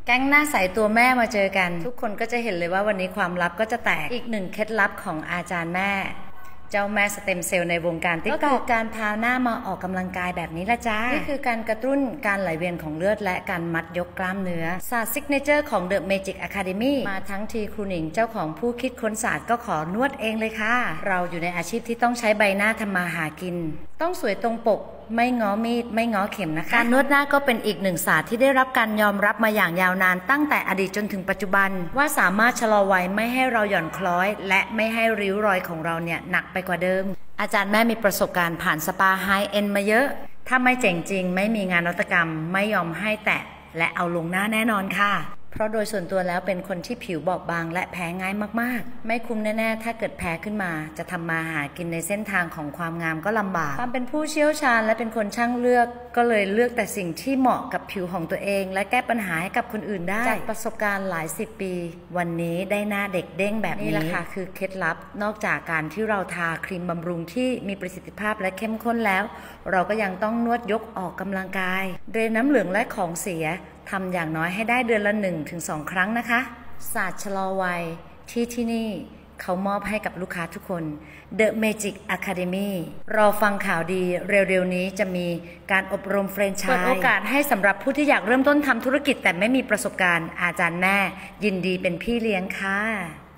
ก๊งหน้าใสตัวแม่มาเจอกันทุกคนก็จะเห็นเลยว่าวันนี้ความลับก็จะแตกอีกหนึ่งเคล็ดลับของอาจารย์แม่เจ้าแม่สเต็มเซลล์ในวงการติ๊กต็อกก็คือการพาหน้ามาออกกำลังกายแบบนี้ละจ้านี่คือการกระตุ้นการไหลเวียนของเลือดและการมัดยกกล้ามเนื้อศาสตร์ซิกเนเจอร์ของ The Magic Academy มาทั้งทีครูหนิงเจ้าของผู้คิดค้นศาสตร์ก็ขอนวดเองเลยค่ะเราอยู่ในอาชีพที่ต้องใช้ใบหน้าทำมาหากินต้องสวยตรงปกไม่ง้อมีดไม่ง้อเข็มนะคะการนวดหน้าก็เป็นอีกหนึ่งศาสตร์ที่ได้รับการยอมรับมาอย่างยาวนานตั้งแต่อดีตจนถึงปัจจุบันว่าสามารถชะลอวัยไม่ให้เราหย่อนคล้อยและไม่ให้ริ้วรอยของเราเนี่ยหนักไปกว่าเดิมอาจารย์แม่มีประสบการณ์ผ่านสปาไฮเอ็นมาเยอะถ้าไม่เจ๋งจริงไม่มีงานนวัตกรรมไม่ยอมให้แตะและเอาลงหน้าแน่นอนค่ะเพราะโดยส่วนตัวแล้วเป็นคนที่ผิวบอบบางและแพ้ง่ายมากๆไม่คุ้มแน่ๆถ้าเกิดแพ้ขึ้นมาจะทำมาหากินในเส้นทางของความงามก็ลำบากความเป็นผู้เชี่ยวชาญและเป็นคนช่างเลือกก็เลยเลือกแต่สิ่งที่เหมาะกับผิวของตัวเองและแก้ปัญหาให้กับคนอื่นได้จากประสบการณ์หลายสิบปีวันนี้ได้หน้าเด็กเด้งแบบนี้แหละค่ะคือเคล็ดลับนอกจากการที่เราทาครีมบำรุงที่มีประสิทธิภาพและเข้มข้นแล้วเราก็ยังต้องนวดยกออกกำลังกายเดรนน้ำเหลืองและของเสียทำอย่างน้อยให้ได้เดือนละ 1-2 ครั้งนะคะศาสตร์ชะลอวัยที่นี่เขามอบให้กับลูกค้าทุกคน The Magic Academy รอฟังข่าวดีเร็วๆนี้จะมีการอบรมแฟรนไชส์เปิดโอกาสให้สำหรับผู้ที่อยากเริ่มต้นทำธุรกิจแต่ไม่มีประสบการณ์อาจารย์แม่ยินดีเป็นพี่เลี้ยงค่ะ